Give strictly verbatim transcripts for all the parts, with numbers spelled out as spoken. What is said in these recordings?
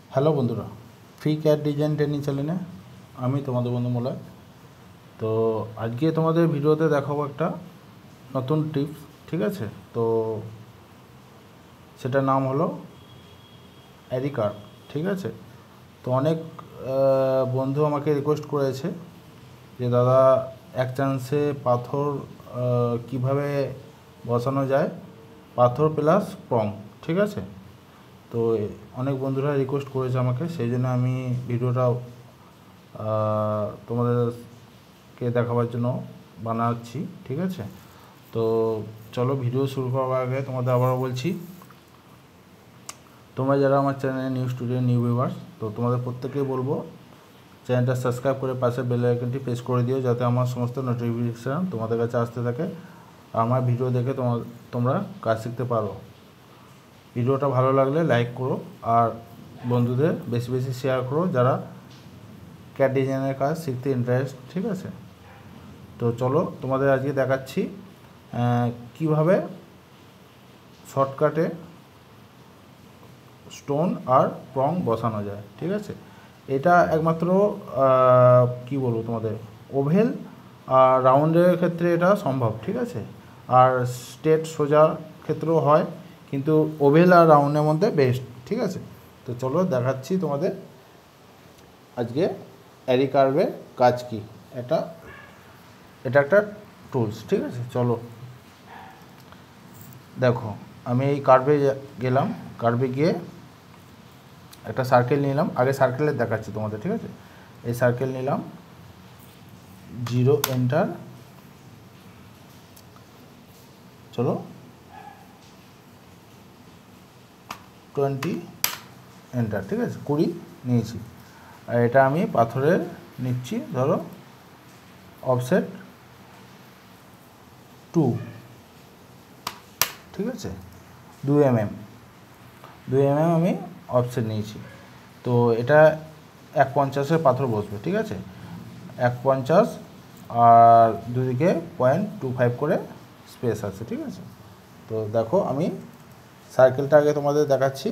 Hello বন্ধুরা, free CAD design training চ্যানেলে আমি তোমাদের বন্ধু মলয়। তো আজকে তোমাদের ভিডিওতে দেখাবো একটা নতুন টিপস, ঠিক আছে? তো সেটার নাম হলো অ্যারি কার্ভ, ঠিক আছে? তো অনেক বন্ধু আমাকে রিকোয়েস্ট করেছে যে দাদা এক চান্সে পাথর কিভাবে বসানো যায়, পাথর প্লাস প্রং, ঠিক আছে? তো অনেক বন্ধুরা রিকোয়েস্ট করেছে আমাকে, সেই জন্য আমি ভিডিওটা তোমাদেরকে দেখাবার জন্য বানাচ্ছি, ঠিক আছে? তো চলো ভিডিও শুরু করার আগে তোমাদের আবারও বলছি, তোমরা যারা আমার চ্যানেলে নিউ স্টুডেন্ট নিউ ভিউয়ার্স, তো তোমাদের প্রত্যেকেই বলবো চ্যানেলটা সাবস্ক্রাইব করে পাশে বেল আইকনটি প্রেস করে দিও, যাতে আমার সমস্ত নোটিফিকেশান তোমাদের কাছে আসতে থাকে। আমার ভিডিও দেখে তোমার তোমরা কাজ শিখতে পারো। ভিডিওটা ভালো লাগলে লাইক করো আর বন্ধুদের বেশি বেশি শেয়ার করো যারা ক্যাড ডিজাইনের কাজ শিখতে ইন্টারেস্ট, ঠিক আছে? তো চলো তোমাদের আজকে দেখাচ্ছি কিভাবে শর্টকাটে স্টোন আর প্রং বসানো যায়, ঠিক আছে? এটা একমাত্র কি বলবো তোমাদের ওভেল আর রাউন্ডের ক্ষেত্রে এটা সম্ভব, ঠিক আছে? আর স্ট্রেট সোজা ক্ষেত্রেও হয়, কিন্তু ওভেল আর রাউন্ডের মধ্যে বেস্ট, ঠিক আছে? তো চলো দেখাচ্ছি তোমাদের আজকে অ্যারি কার্ভের কাজ কি। এটা এটা একটা টুলস, ঠিক আছে? চলো দেখো, আমি এই কার্ভে গেলাম, কার্ভে গিয়ে একটা সার্কেল নিলাম। আগে সার্কেলের দেখাচ্ছি তোমাদের, ঠিক আছে? এই সার্কেল নিলাম, জিরো এন্টার, চলো টোয়েন্টি এন্টার, ঠিক আছে? কুড়ি নিয়েছি। আর এটা আমি পাথরের নিচ্ছি, ধরো অফসেট টু, ঠিক আছে? দুই এম এম দুই এম এম আমি অফসেট নিয়েছি। তো এটা এক পঞ্চাশের পাথর বসবে, ঠিক আছে? এক পঞ্চাশ আর দুদিকে পয়েন্ট টু ফাইভ করে স্পেস আছে, ঠিক আছে? তো দেখো আমি সার্কেলটা আগে তোমাদের দেখাচ্ছি।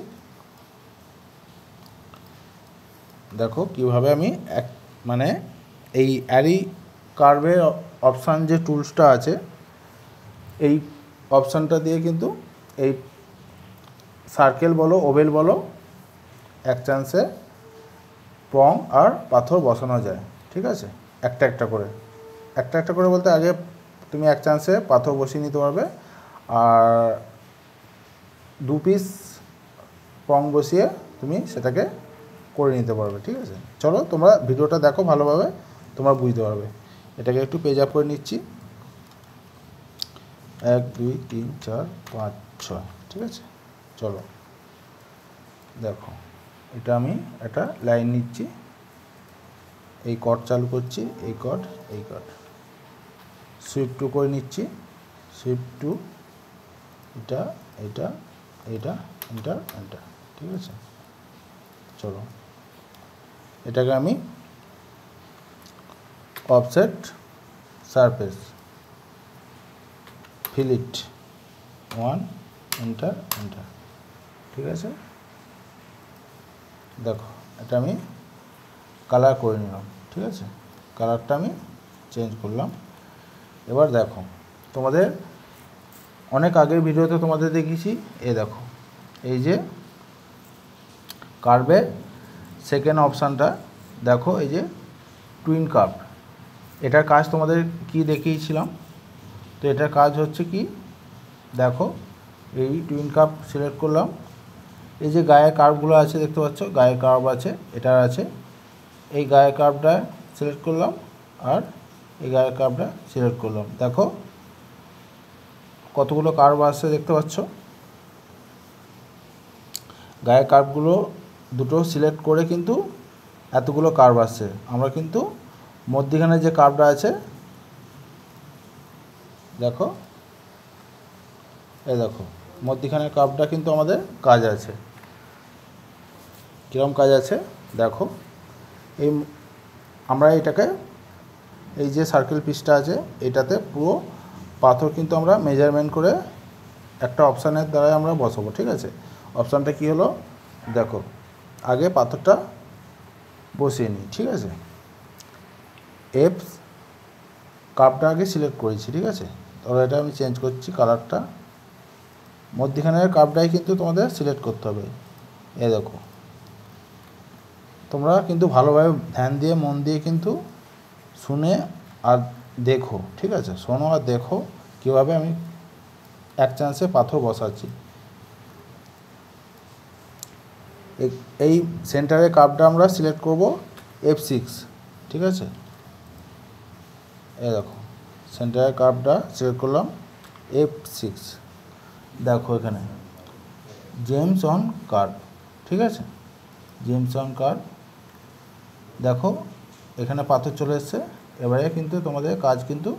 দেখো কিভাবে আমি এক মানে এই অ্যারি কার্ভের অপশান যে টুলসটা আছে, এই অপশানটা দিয়ে কিন্তু এই সার্কেল বলো ওভেল বলো এক চান্সে প্রং আর পাথর বসানো যায়, ঠিক আছে? একটা একটা করে একটা একটা করে বলতে আগে তুমি এক চান্সে পাথর বসিয়ে নিতে পারবে, আর দু পিস প্রং বসিয়ে তুমি সেটাকে করে নিতে পারবে, ঠিক আছে? চলো তোমরা ভিডিওটা দেখো, ভালোভাবে তোমরা বুঝতে পারবে। এটাকে একটু পেজ আপ করে নিচ্ছি, এক দুই তিন চার পাঁচ ছয়, ঠিক আছে? চলো দেখো, এটা আমি একটা লাইন নিচ্ছি, এই কট চালু করছি, এই কট এই কট সুইপ টু করে নিচ্ছি, সুইপ টু, এটা এটা এটা এন্টার এন্টার, ঠিক আছে? চলো এটাকে আমি offset surface fillet one, enter enter, ঠিক আছে? দেখো এটা আমি কালার করে নিলাম, ঠিক আছে? কালারটা আমি চেঞ্জ করলাম। এবার দেখো তোমাদের অনেক আগের ভিডিওতে তোমাদের দেখিয়েছি, এ দেখো এই যে কার্ভের সেকেন্ড অপশানটা, দেখো এই যে টুইন কার্ভ, এটার কাজ তোমাদের কি দেখিয়েছিলাম। তো এটার কাজ হচ্ছে কি, দেখো এই টুইন কার্ভ সিলেক্ট করলাম, এই যে গায়ের কার্ভগুলো আছে দেখতে পাচ্ছ, গায়ের কার্ভ আছে, এটার আছে, এই গায়ের কার্ভটা সিলেক্ট করলাম আর এই গায়ের কার্ভটা সিলেক্ট করলাম। দেখো কতগুলো কার্ভ আসছে দেখতে পাচ্ছ, গায়ের কার্ভগুলো দুটো সিলেক্ট করে কিন্তু এতগুলো কার্ভ আসছে। আমরা কিন্তু মধ্যখানে যে কার্ভটা আছে, দেখো এই দেখো মধ্যখানের কার্ভটা কিন্তু আমাদের কাজ আছে। কীরকম কাজ আছে দেখো, এই আমরা এটাকে এই যে সার্কেল পিসটা আছে এটাতে পুরো পাথর কিন্তু আমরা মেজারমেন্ট করে একটা অপশানের দ্বারাই আমরা বসাবো, ঠিক আছে? অপশানটা কি হলো দেখো, আগে পাথরটা বসিয়ে নিই, ঠিক আছে। এফ কাপটা আগে সিলেক্ট করেছি, ঠিক আছে। তবে এটা আমি চেঞ্জ করছি কালারটা, মধ্যখানের কাপটাই কিন্তু তোমাদের সিলেক্ট করতে হবে। এই দেখো, তোমরা কিন্তু ভালোভাবে ধ্যান দিয়ে মন দিয়ে কিন্তু শুনে আর দেখো, ঠিক আছে। শোনো আর দেখো কীভাবে আমি এক চান্সে পাথর বসাচ্ছি। এই সেন্টারের কাপটা আমরা সিলেক্ট করব এফ সিক্স, ঠিক আছে। এই দেখো সেন্টারের কাপটা সিলেক্ট করলাম এফ সিক্স। দেখো এখানে জেমস অন কার্ভ, ঠিক আছে, জেমস অন কার্ভ। দেখো এখানে পাথর চলে এসছে। এবারে কিন্তু তোমাদের কাজ কিন্তু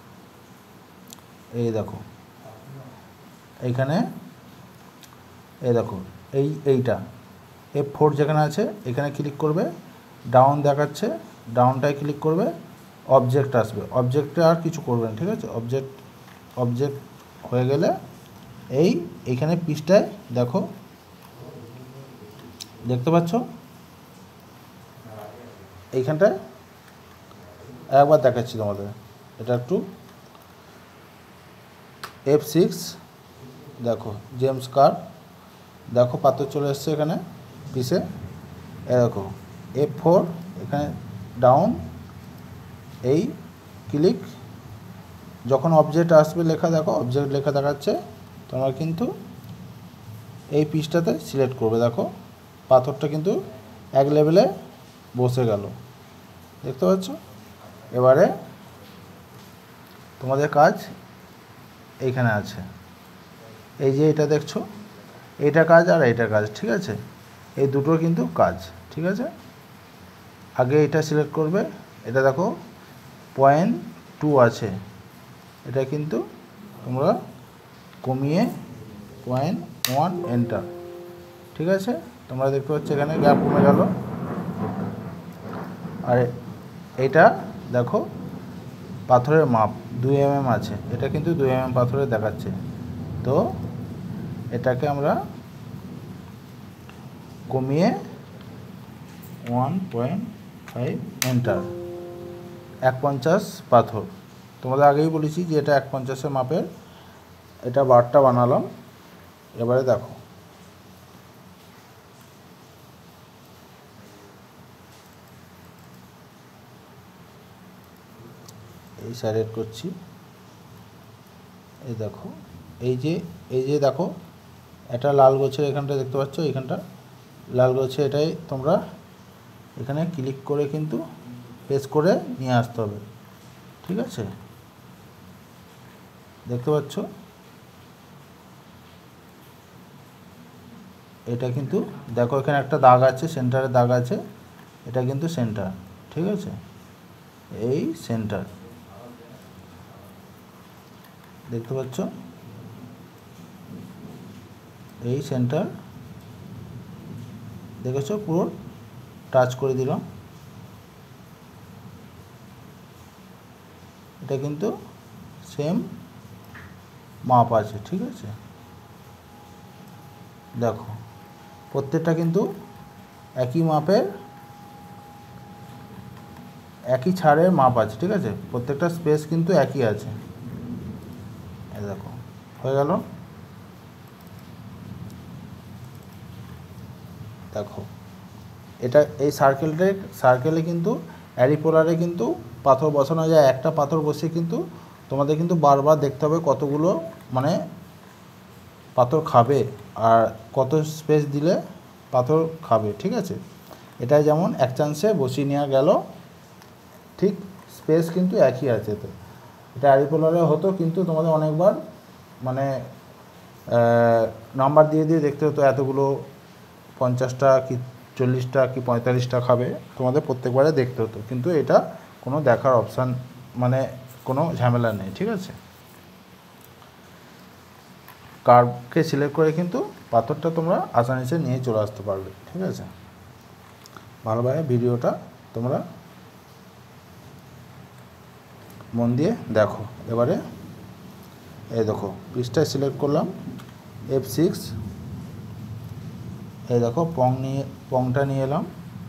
এই দেখো এইখানে, এই দেখো এই এইটা এফ ফোর যেখানে আছে এখানে ক্লিক করবে, ডাউন দেখাচ্ছে, ডাউনটায় ক্লিক করবে, অবজেক্ট আসবে, অবজেক্টে আর কিছু করবে না, ঠিক আছে। অবজেক্ট অবজেক্ট হয়ে গেলে এই এইখানে পিসটায় দেখো, দেখতে পাচ্ছ এইখানটায় একবার দেখাচ্ছি তোমাদের, এটা একটু এফ সিক্স দেখো জেমস কার্ভ, দেখো পাথর চলে এসছে এখানে পিসে। এ দেখো এফ ফোর এখানে ডাউন, এই ক্লিক, যখন অবজেক্ট আসবে লেখা, দেখো অবজেক্ট লেখা দেখাচ্ছে, তোমরা কিন্তু এই পিসটাতে সিলেক্ট করবে। দেখো পাথরটা কিন্তু এক লেভেলে বসে গেল, দেখতে পাচ্ছ। এবারে তোমাদের কাজ এইখানে আছে, এই যে এটা দেখছো, এইটা কাজ আর এইটা কাজ, ঠিক আছে। এই দুটো কিন্তু কাজ, ঠিক আছে। আগে এটা সিলেক্ট করবে, এটা দেখো পয়েন্ট টু আছে, এটা কিন্তু তোমরা কমিয়ে পয়েন্ট ওয়ান এন্টার, ঠিক আছে। তোমরা দেখতে পাচ্ছ এখানে গ্যাপ কমে গেল। আর এটা দেখো পাথরের মাপ দুই এম এম আছে, এটা কিন্তু দুই এম এম পাথরের দেখাচ্ছে। তো এটাকে আমরা কমিয়ে ওয়ান পয়েন্ট ফাইভ এন্টার, এক পঞ্চাশ পাথর। তোমাদের আগেই বলেছি যে এটা এক পঞ্চাশের মাপের, এটা বারটা বানালাম। এবারে দেখো এই সাইড করছি, এই দেখো এই যে এই যে দেখো এটা লাল গোছের এখানটা দেখতে পাচ্ছ, এখানটা লাল গোছে, এটাই তোমরা এখানে ক্লিক করে কিন্তু পেস্ট করে নিয়ে আসতে হবে, ঠিক আছে। দেখতে পাচ্ছ এটা কিন্তু দেখো এখানে একটা দাগ আছে, সেন্টারে দাগ আছে, এটা কিন্তু সেন্টার, ঠিক আছে। এই সেন্টার দেখতে পাচ্ছ, এই সেন্টার দেখেছো, পুরো টাচ করে দিলাম। এটা কিন্তু সেম মাপ আছে, ঠিক আছে। দেখো প্রত্যেকটা কিন্তু একই মাপের, একই ছাড়ের মাপ আছে, ঠিক আছে। প্রত্যেকটা স্পেস কিন্তু একই আছে। এই দেখো হয়ে গেল। দেখো এটা এই সার্কেলটা, সার্কেলে কিন্তু অ্যারিপোলারে কিন্তু পাথর বসানো যায়। একটা পাথর বসিয়ে কিন্তু তোমাদের কিন্তু বারবার দেখতে হবে কতগুলো মানে পাথর খাবে আর কত স্পেস দিলে পাথর খাবে, ঠিক আছে। এটা যেমন এক চান্সে বসিয়ে নেওয়া গেল, ঠিক স্পেস কিন্তু একই আছে। তো এটা অ্যারিপোলারে হতো, কিন্তু তোমাদের অনেকবার মানে নাম্বার দিয়ে দিয়ে দেখতে হতো, এতগুলো পঞ্চাশটা কি চল্লিশটা কি পঁয়তাল্লিশটা খাবে, তোমাদের প্রত্যেকবারে দেখতে হতো। কিন্তু এটা কোনো দেখার অপশান মানে কোনো ঝামেলা নেই, ঠিক আছে। কার্ভকে সিলেক্ট করে কিন্তু পাথরটা তোমরা আসানিসে নিয়ে চলে আসতে পারবে, ঠিক আছে। ভালোভাবে ভিডিওটা তোমরা মন দিয়ে দেখো। এবারে এই দেখো পিসটা সিলেক্ট করলাম এফ সিক্স, এই দেখো পং নিয়ে পংটা নিয়ে এলাম,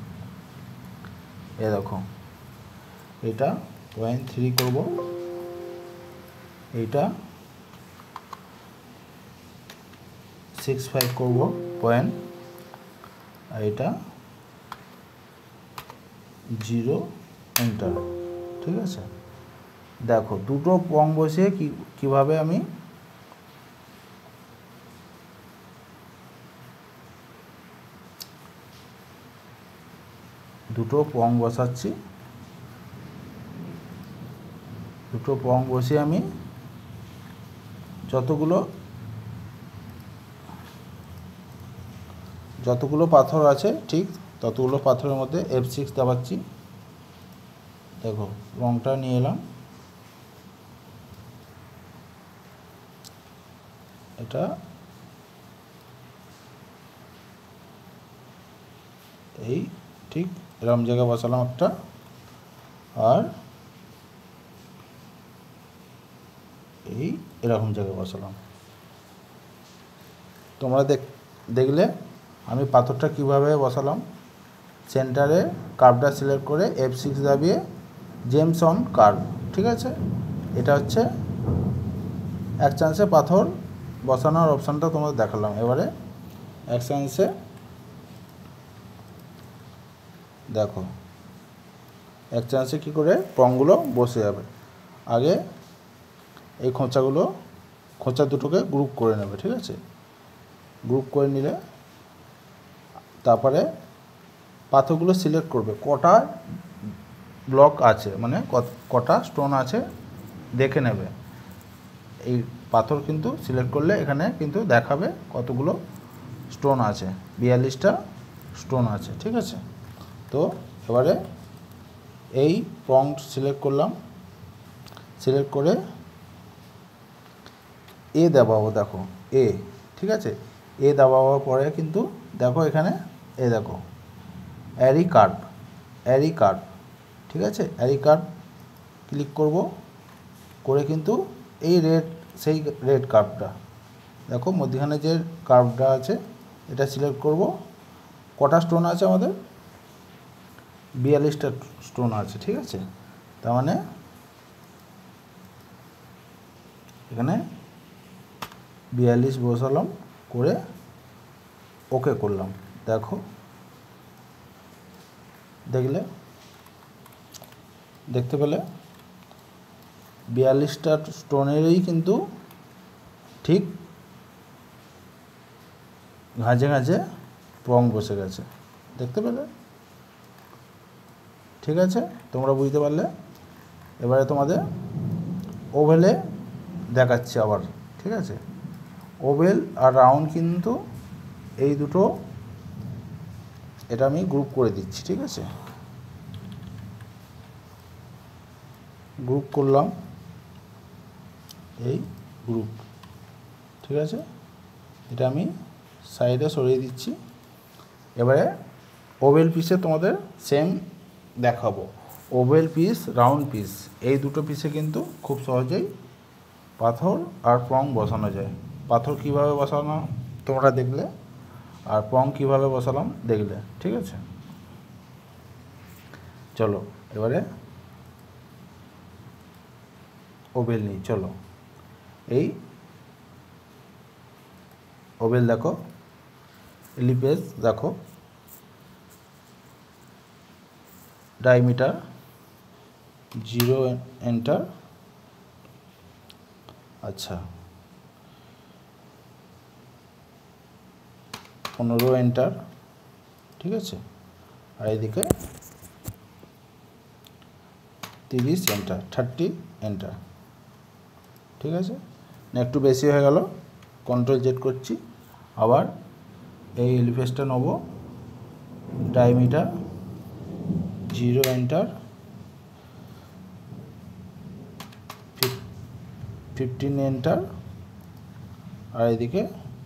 এই দেখো এটা পয়েন্ট থ্রি করবো, এইটা সিক্স ফাইভ করবো পয়েন্ট, আর এটা জিরো এন্টার। ঠিক আছে, দেখো দুটো পং বসিয়ে কি কীভাবে আমি দুটো পং বসাচ্ছি, দুটো পং বসিয়ে আমি যতগুলো যতগুলো পাথর আছে ঠিক ততগুলো পাথরের মধ্যে এফ সিক্স দাবাচ্ছি। দেখো রংটা নিয়ে এলাম, এটা এই ঠিক এরকম জায়গায় বসালাম একটা, আর এই এরকম জায়গায় বসালাম। তোমরা দেখ দেখলে আমি পাথরটা কিভাবে বসালাম। সেন্টারে কার্ভটা সিলেক্ট করে এফ সিক্স দাবিয়ে জেমস অন কার্ভ। ঠিক আছে, এটা হচ্ছে এক চান্সে পাথর বসানোর অপশানটা তোমাদের দেখালাম। এবারে এক চান্সে দেখো এক চান্সে কী করে পংগুলো বসে যাবে। আগে এই খোঁচাগুলো খোঁচা দুটোকে গ্রুপ করে নেবে। ঠিক আছে, গ্রুপ করে নিলে তারপরে পাথরগুলো সিলেক্ট করবে কটা ব্লক আছে, মানে কটা স্টোন আছে দেখে নেবে। এই পাথর কিন্তু সিলেক্ট করলে এখানে কিন্তু দেখাবে কতগুলো স্টোন আছে, বিয়াল্লিশটা স্টোন আছে। ঠিক আছে, তো এবারে এই পং সিলেক্ট করলাম, সিলেক্ট করে এ দাবাবো। দেখো এ, ঠিক আছে, এ দাবাবার পরে কিন্তু দেখো এখানে এ দেখো অ্যারি কার্ভ, অ্যারি কার্ভ। ঠিক আছে, অ্যারি কার্ভ ক্লিক করব, করে কিন্তু এই রেড সেই রেড কার্ভটা দেখো মধ্যখানে যে কার্ভটা আছে এটা সিলেক্ট করব। কটা স্টোন আছে আমাদের? বিয়াল্লিশটা স্টোন আছে। ঠিক আছে, তার মানে এখানে বিয়াল্লিশ বসালাম, করে ওকে করলাম। দেখো দেখলে দেখতে পেলে বিয়াল্লিশটা স্টোনেরই কিন্তু ঠিক ঘাঁঝে ঘাঁঝে পং বসে গেছে, দেখতে পেলে? ঠিক আছে, তোমরা বুঝতে পারলে। এবারে তোমাদের ওভেলে দেখাচ্ছি আবার। ঠিক আছে, ওভেল আর রাউন্ড কিন্তু এই দুটো এটা আমি গ্রুপ করে দিচ্ছি। ঠিক আছে, গ্রুপ করলাম, এই গ্রুপ। ঠিক আছে, এটা আমি সাইডে সরিয়ে দিচ্ছি। এবারে ওভেল পিসে তোমাদের সেম দেখাবো। ওভেল পিস, রাউন্ড পিস, এই দুটো পিসে কিন্তু খুব সহজেই পাথর আর পং বসানো যায়। পাথর কিভাবে বসানো তোমরা দেখলে, আর পং কিভাবে বসালাম দেখলে। ঠিক আছে, চলো এবারে ওভেল নিই। চলো এই ওভেল দেখো, এলিপেজ দেখো, ডায়ামিটার জিরো এন্টার। আচ্ছা, পনেরো এন্টার। ঠিক আছে, আর এইদিকে তিরিশ এন্টার, থার্টি এন্টার। ঠিক আছে, না একটু বেশি হয়ে গেল, কন্ট্রোল জেড করছি। আবার এই এলিপেজটা নেব, diameter zero enter, fifteen enter, আর এদিকে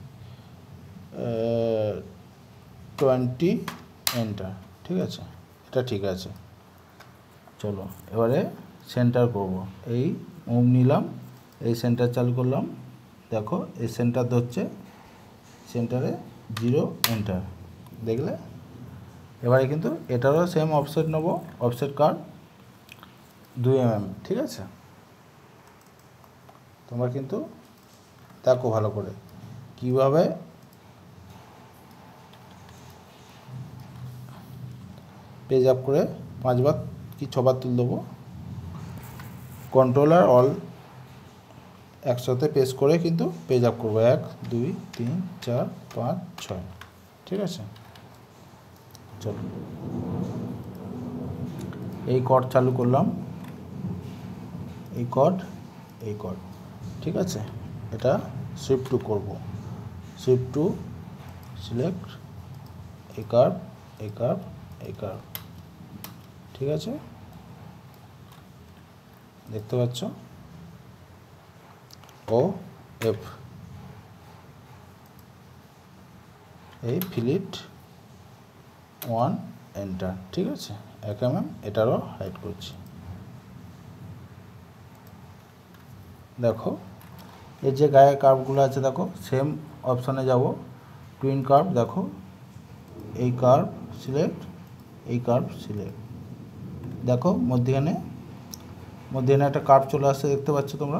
টোয়েন্টি এন্টার। ঠিক আছে, এটা ঠিক আছে। চলো এবারে সেন্টার করব। এই মুভ নিলাম, এই সেন্টার চালু করলাম। দেখো এই সেন্টার ধরছে, সেন্টারে জিরো এন্টার। দেখলে এবারে কিন্তু এটারও সেম অফসেট নেব, অফসেট কার্ভ দুই এম এম। ঠিক আছে, তোমরা কিন্তু দেখো ভালো করে কীভাবে পেজ আপ করে পাঁচবার কি ছবার তুল দেবো। কন্ট্রোল আর অল একসাথে প্রেস করে কিন্তু পেজ আপ করবো, এক দুই তিন চার পাঁচ ছয়। ঠিক আছে, চলো এই কর্ড চালু করলাম, এই কর্ড, এই কর্ড। ঠিক আছে, এটা শিফট টু করবো, শিফট টু সিলেক্ট এই কার্ভ, এই কার্ভ, এই কার্ভ। ঠিক আছে, দেখতে পাচ্ছ, ও এফ এই ফিলিট ওয়ান এন্টার। ঠিক আছে, এক এম এম এটারও হাইড করছি। দেখো এর যে গায়ে কার্ভগুলো আছে দেখো, সেম অপশানে যাব, টুইন কার্ভ। দেখো এই কার্ভ সিলেক্ট, এই কার্ভ সিলেক্ট। দেখো মধ্যখানে মধ্যখানে একটা কার্ভ চলে আসছে, দেখতে পাচ্ছ তোমরা।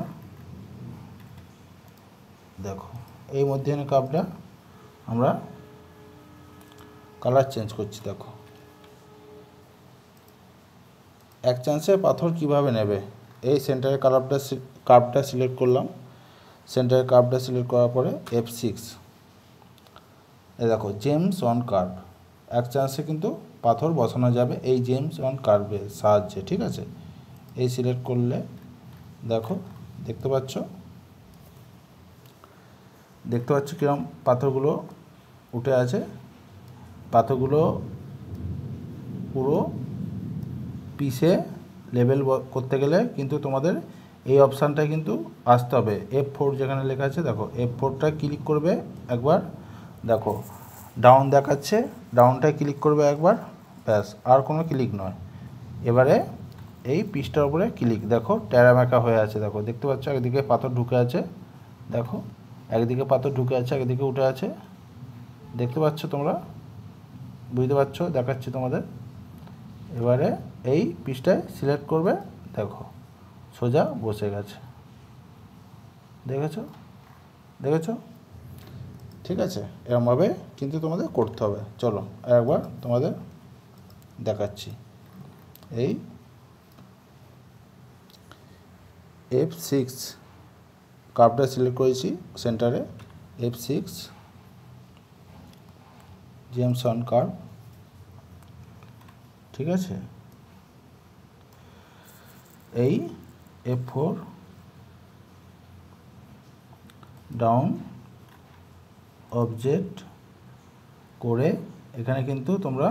দেখো এই মধ্যখানে কার্ভটা আমরা কালার চেঞ্জ করছি। দেখো এক চান্সে পাথর কিভাবে নেবে, এই সেন্টারের কার্ভটা কার্ভটা সিলেক্ট করলাম, সেন্টারের কার্ভটা সিলেক্ট করার পরে এফ সিক্স, এই দেখো জেমস অন কার্ভ। এক চান্সে কিন্তু পাথর বসানো যাবে এই জেমস অন কার্ভের সাহায্যে। ঠিক আছে, এই সিলেক্ট করলে দেখো দেখতে পাচ্ছ, দেখতে পাচ্ছ কিরকম পাথরগুলো উঠে আছে। পাথরগুলো পুরো পিসে লেবেল করতে গেলে কিন্তু তোমাদের এই অপশানটায় কিন্তু আসতে হবে, এফ ফোর যেখানে লেখা আছে। দেখো এফ ফোরটা ক্লিক করবে একবার, দেখো ডাউন দেখাচ্ছে, ডাউনটায় ক্লিক করবে একবার, ব্যাস, আর কোনো ক্লিক নয়। এবারে এই পিসটার উপরে ক্লিক, দেখো ট্যারামেকা হয়ে আছে। দেখো দেখতে পাচ্ছ একদিকে পাথর ঢুকে আছে, দেখো একদিকে পাথর ঢুকে আছে, একদিকে উঠে আছে। দেখতে পাচ্ছ তোমরা, বুঝতে পারছো, দেখাচ্ছি তোমাদের। এবারে এই পিসটায় সিলেক্ট করবে, দেখো সোজা বসে গেছে। দেখেছো, দেখেছো? ঠিক আছে, এরকমভাবে কিন্তু তোমাদের করতে হবে। চলো একবার তোমাদের দেখাচ্ছি। এই এফ সিক্স কার্ভটা সিলেক্ট করেছি সেন্টারে, F six gems on curve. ঠিক আছে, এই এফ ফোর ডাউন অবজেক্ট করে এখানে কিন্তু তোমরা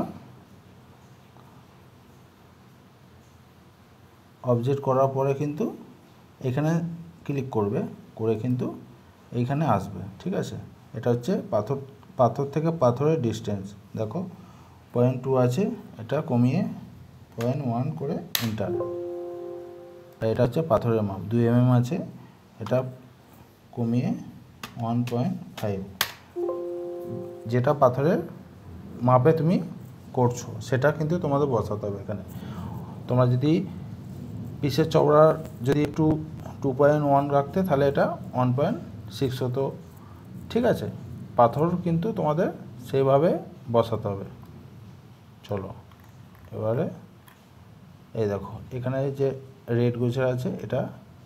অবজেক্ট করার পরে কিন্তু এখানে ক্লিক করবে, করে কিন্তু এইখানে আসবে। ঠিক আছে, এটা হচ্ছে পাথর, পাথর থেকে পাথরের ডিস্টেন্স। দেখো পয়েন্ট টু আছে, এটা কমিয়ে পয়েন্ট ওয়ান করে এন্টার। এটা হচ্ছে পাথরের মাপ, দুই এম এম আছে, এটা কমিয়ে ওয়ান পয়েন্ট ফাইভ। যেটা পাথরের মাপে তুমি করছো সেটা কিন্তু তোমাদের বসাতে হবে এখানে। তোমরা যদি পিসের চওড়ার যদি একটু টু পয়েন্ট ওয়ান রাখতে তাহলে এটা ওয়ান পয়েন্ট সিক্স হতো। ঠিক আছে, পাথর কিন্তু তোমাদের সেইভাবে বসাতে হবে। চলো এবারে এই দেখো এখানে যে রেড গোছের আছে, এটা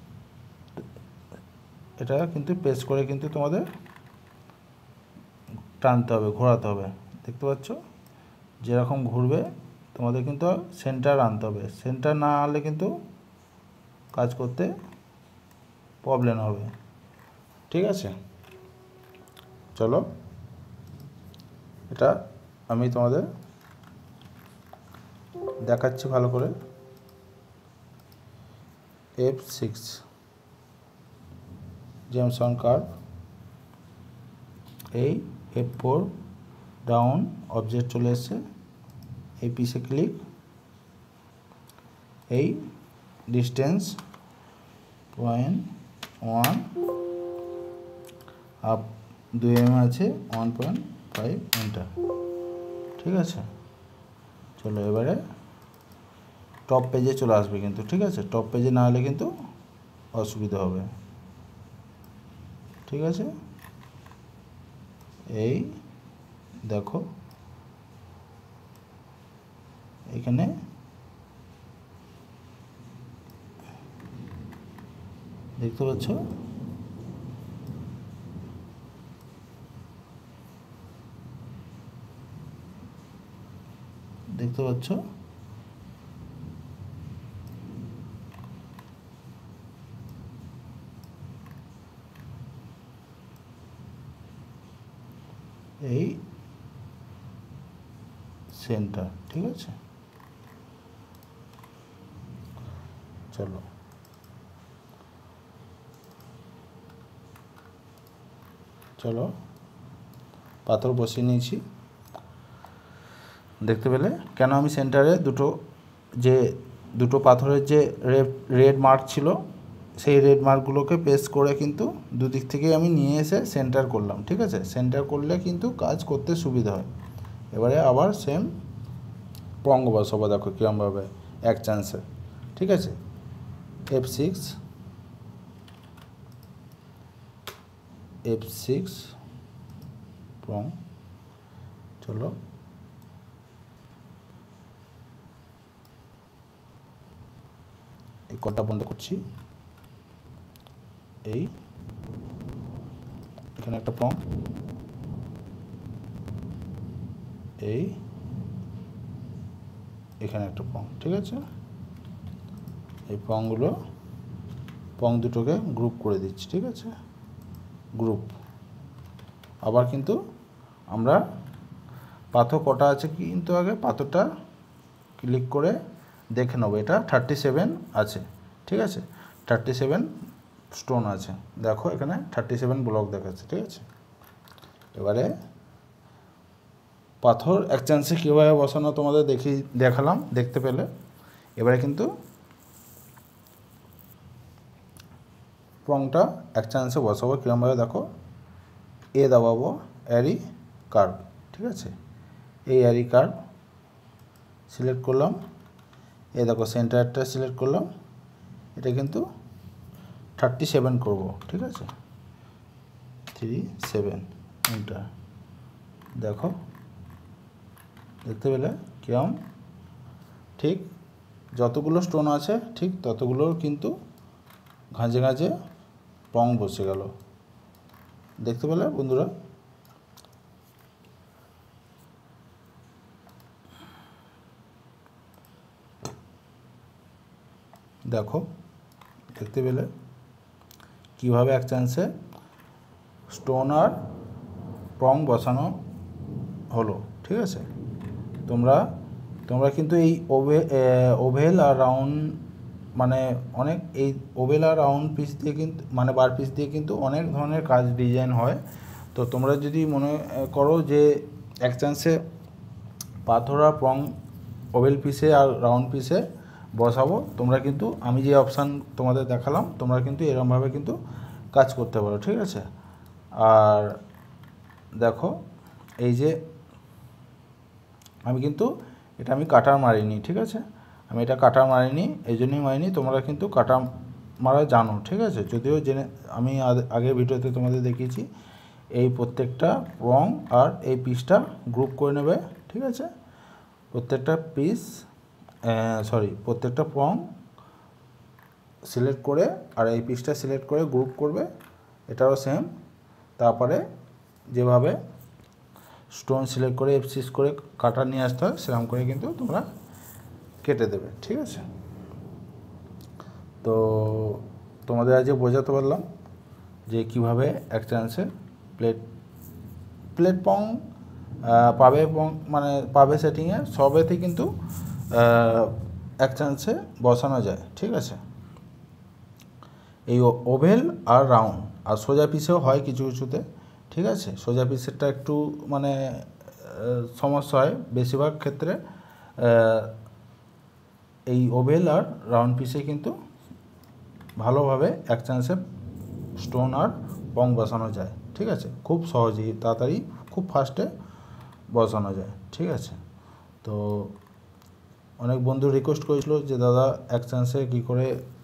এটা কিন্তু প্রেস করে কিন্তু তোমাদের টানতে হবে, ঘোরাতে হবে। দেখতে পাচ্ছ যেরকম ঘুরবে তোমাদের কিন্তু সেন্টার আনতে হবে, সেন্টার না আনলে কিন্তু কাজ করতে প্রবলেম হবে। ঠিক আছে, চলো এটা আমি তোমাদের দেখাচ্ছি ভালো করে। F six gems on curve, এই এফ ফোর ডাউন অবজেক্ট চলে এসছে, এই পিসে ক্লিক, এই ডিস্টেন্স পয়েন্ট ওয়ান আপ দুই এম আছে, ওয়ান পয়েন্ট ফাইভ এন্টার। ঠিক আছে। চলো এবারে টপ পেজে চলে আসবে কিন্তু, ঠিক আছে। টপ পেজে না হলে কিন্তু অসুবিধা হবে, ঠিক আছে। এই দেখো এখানে দেখতে পাচ্ছ দেখতে পাচ্ছ এই সেন্টার, ঠিক আছে। চলো চলো পাথর বসিয়ে নিয়েছি, দেখতে পেলে। কেন আমি সেন্টারে দুটো যে দুটো পাথরের যে রেড মার্ক ছিল সেই রেড মার্কগুলোকে পেস্ট করে কিন্তু দুদিক থেকে আমি নিয়ে এসে সেন্টার করলাম, ঠিক আছে। সেন্টার করলে কিন্তু কাজ করতে সুবিধা হয়। এবারে আবার সেম পঙ্গ বসাবো, দেখো কীরকমভাবে এক চান্সে, ঠিক আছে। এফ সিক্স এফ সিক্স পং, চলো এই কটা বন্ধ করছি। এই এখানে একটা পং, এই এখানে একটা পং, ঠিক আছে। এই পংগুলো পং দুটোকে গ্রুপ করে দিচ্ছি, ঠিক আছে। গ্রুপ আবার কিন্তু আমরা পাথর কটা আছে কিন্তু আগে পাথরটা ক্লিক করে দেখে নেবো। এটা থার্টি সেভেন আছে, ঠিক আছে। থার্টি সেভেন স্টোন আছে, দেখো এখানে থার্টি সেভেন ব্লক দেখাচ্ছে, ঠিক আছে। এবারে পাথর এক চান্সে কীভাবে বসানো তোমাদের দেখি দেখালাম, দেখতে পেলে। এবারে কিন্তু পংটা এক চান্সে বসাবো কীরকমভাবে, দেখো এ দাবাবো অ্যারি কার্ভ, ঠিক আছে। এই অ্যারি কার্ভ সিলেক্ট করলাম, এই দেখো সেন্টারটা সিলেক্ট করলাম। এটা কিন্তু থার্টি সেভেন করবো, ঠিক আছে। থ্রি সেভেন এন্টার, দেখো দেখতে পেলে কিরম, ঠিক যতগুলো স্টোন আছে ঠিক ততগুলোর কিন্তু ঘাঁজে ঘাঁজে পং বসে গেল, দেখতে পেলে বন্ধুরা। দেখো দেখতে পেলে কীভাবে এক চান্সে স্টোন আর পং বসানো হলো, ঠিক আছে। তোমরা তোমরা কিন্তু এই ওভে ওভেল আর রাউন্ড মানে অনেক এই ওভেল আর রাউন্ড পিস দিয়ে কিন্তু মানে বার পিস দিয়ে কিন্তু অনেক ধরনের কাজ ডিজাইন হয়। তো তোমরা যদি মনে করো যে এক চান্সে পাথর আর পং ওভেল পিসে আর রাউন্ড পিসে বসাবো, তোমরা কিন্তু আমি যে অপশান তোমাদের দেখালাম তোমরা কিন্তু এরকমভাবে কিন্তু কাজ করতে পারো, ঠিক আছে। আর দেখো এই যে আমি কিন্তু এটা আমি কাটার মারিনি, ঠিক আছে। আমি এটা কাটার মারিনি, এই জন্যই মারিনি। তোমরা কিন্তু কাটা মারা জানো, ঠিক আছে। যদিও জেনে আমি আগের ভিডিওতে তোমাদের দেখিয়েছি। এই প্রত্যেকটা পং আর এই পিসটা গ্রুপ করে নেবে, ঠিক আছে। প্রত্যেকটা পিস সরি প্রত্যেকটা পং সিলেক্ট করে আর এই পিসটা সিলেক্ট করে গ্রুপ করবে, এটাও সেম। তারপরে যেভাবে স্টোন সিলেক্ট করে এফ সিক্স করে কাটা নিয়ে আসতে হয় সেরকম করে কিন্তু তোমরা কেটে দেবে, ঠিক আছে। তো তোমাদের আজকে বোঝাতে পারলাম যে কিভাবে এক চান্সে প্লেট প্লেট পং পাবে পং মানে পাবে সেটিংয়ে সবেতে কিন্তু এক চান্সে বসানো যায়, ঠিক আছে। এই ওভেল আর রাউন্ড আর সোজা পিসেও হয় কিছু কিছুতে, ঠিক আছে। সোজা পিসেরটা একটু মানে সমস্যা হয় বেশিরভাগ ক্ষেত্রে। এই ওভেল আর রাউন্ড পিসে কিন্তু ভালোভাবে এক চান্সে স্টোন আর পং বসানো যায়, ঠিক আছে। খুব সহজেই তাড়াতাড়ি খুব ফাস্টে বসানো যায়। ঠিক আছে, তো অনেক বন্ধু রিকোয়েস্ট করেছিল যে দাদা এক চান্সে কী করে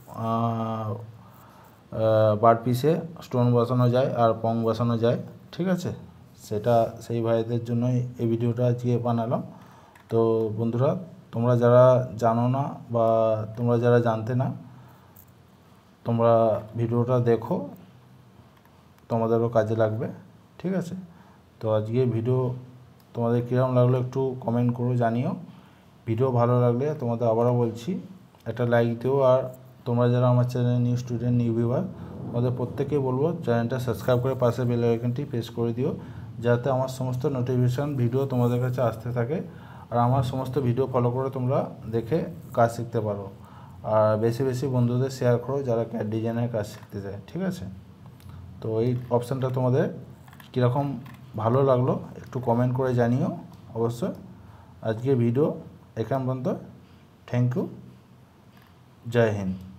বার্ড পিসে স্টোন বসানো যায় আর পং বসানো যায়। ঠিক আছে, সেটা সেই ভাইদের জন্যই এই ভিডিওটা আজকে বানালাম। তো বন্ধুরা, তোমরা যারা জানো না বা তোমরা যারা জানতে না, তোমরা ভিডিওটা দেখো, তোমাদেরও কাজে লাগবে। ঠিক আছে, তো আজকে ভিডিও তোমাদের কীরকম লাগলো একটু কমেন্ট করো, জানিও। ভিডিও ভালো লাগলে তোমাদের আবারও বলছি একটা লাইক দিও, আর তোমরা যারা আমার চ্যানেলে নিউ স্টুডেন্ট নিউ ভিউয়ার, তোমাদের প্রত্যেকেই বলবো চ্যানেলটা সাবস্ক্রাইব করে পাশে বেল আইকনটি প্রেস করে দিও, যাতে আমার সমস্ত নোটিফিকেশান ভিডিও তোমাদের কাছে আসতে থাকে, আর আমার সমস্ত ভিডিও ফলো করে তোমরা দেখে কাজ শিখতে পারো। আর বেশি বেশি বন্ধুদের শেয়ার করো যারা ক্যাট ডিজাইনের কাজ শিখতে চায়। ঠিক আছে, তো এই অপশানটা তোমাদের কীরকম ভালো লাগলো একটু কমেন্ট করে জানিও অবশ্যই। আজকে ভিডিও এখান পর্যন্ত। থ্যাংক ইউ, জয় হিন্দ।